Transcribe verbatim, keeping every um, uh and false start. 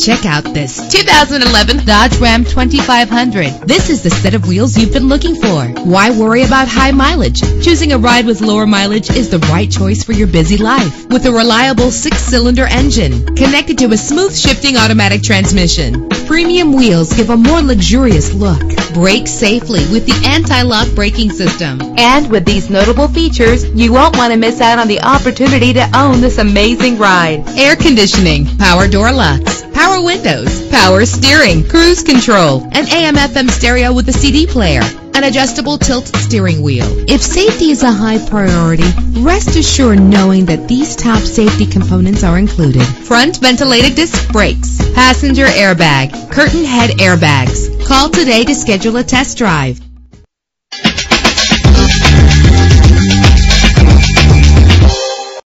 Check out this two thousand eleven Dodge Ram twenty-five hundred. This is the set of wheels you've been looking for. Why worry about high mileage? Choosing a ride with lower mileage is the right choice for your busy life. With a reliable six-cylinder engine connected to a smooth shifting automatic transmission, premium wheels give a more luxurious look. Brake safely with the anti-lock braking system. And with these notable features, you won't want to miss out on the opportunity to own this amazing ride. Air conditioning, power door locks, power windows, power steering, cruise control, an A M F M stereo with a C D player, an adjustable tilt steering wheel. If safety is a high priority, rest assured knowing that these top safety components are included. Front ventilated disc brakes, passenger airbag, curtain head airbags. Call today to schedule a test drive.